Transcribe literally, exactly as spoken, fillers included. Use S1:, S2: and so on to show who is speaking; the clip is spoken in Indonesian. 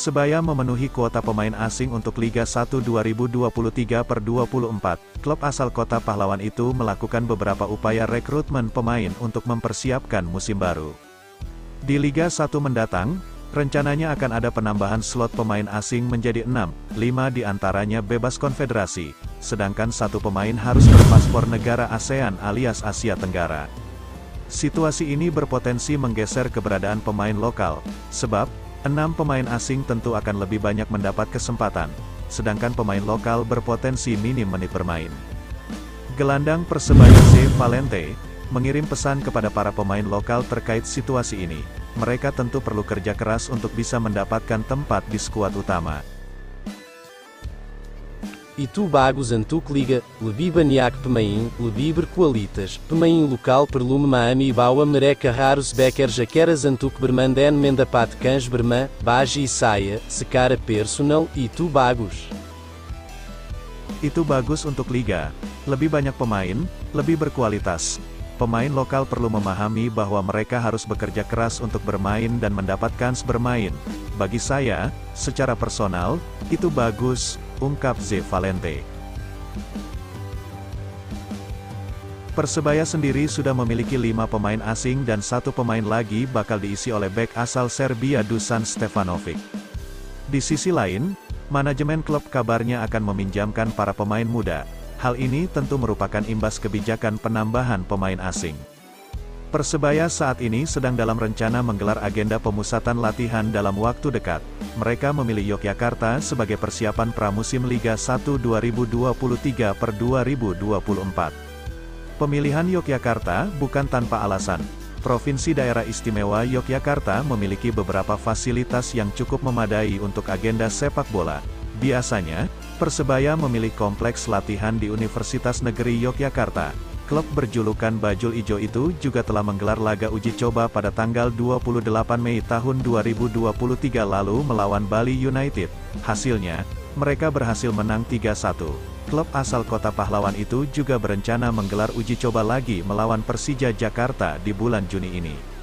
S1: Persebaya memenuhi kuota pemain asing untuk Liga satu dua ribu dua puluh tiga per dua puluh empat. Klub asal Kota Pahlawan itu melakukan beberapa upaya rekrutmen pemain untuk mempersiapkan musim baru. Di Liga satu mendatang, rencananya akan ada penambahan slot pemain asing menjadi enam, lima di antaranya bebas konfederasi, sedangkan satu pemain harus berpaspor negara ASEAN alias Asia Tenggara. Situasi ini berpotensi menggeser keberadaan pemain lokal, sebab enam pemain asing tentu akan lebih banyak mendapat kesempatan, sedangkan pemain lokal berpotensi minim menit bermain. Gelandang Persebaya Z Valente mengirim pesan kepada para pemain lokal terkait situasi ini. Mereka tentu perlu kerja keras untuk bisa mendapatkan tempat di skuad utama.
S2: Itu bagus untuk liga, lebih banyak pemain, lebih berkualitas, pemain lokal perlu memahami bahwa mereka harus bekerja keras untuk bermain mendapatkan bermain, bagi saya, secara personal, itu bagus.
S1: Itu bagus untuk liga, lebih banyak pemain, lebih berkualitas. Pemain lokal perlu memahami bahwa mereka harus bekerja keras untuk bermain dan mendapatkan bermain. Bagi saya, secara personal, itu bagus, ungkap Z Valente. Persebaya sendiri sudah memiliki lima pemain asing dan satu pemain lagi bakal diisi oleh bek asal Serbia Dusan Stefanovic. Di sisi lain, manajemen klub kabarnya akan meminjamkan para pemain muda. Hal ini tentu merupakan imbas kebijakan penambahan pemain asing. Persebaya saat ini sedang dalam rencana menggelar agenda pemusatan latihan dalam waktu dekat. Mereka memilih Yogyakarta sebagai persiapan pramusim Liga satu dua ribu dua puluh tiga per dua ribu dua puluh empat. Pemilihan Yogyakarta bukan tanpa alasan. Provinsi Daerah Istimewa Yogyakarta memiliki beberapa fasilitas yang cukup memadai untuk agenda sepak bola. Biasanya, Persebaya memilih kompleks latihan di Universitas Negeri Yogyakarta. Klub berjulukan Bajul Ijo itu juga telah menggelar laga uji coba pada tanggal dua puluh delapan Mei tahun dua ribu dua puluh tiga lalu melawan Bali United. Hasilnya, mereka berhasil menang tiga satu. Klub asal Kota Pahlawan itu juga berencana menggelar uji coba lagi melawan Persija Jakarta di bulan Juni ini.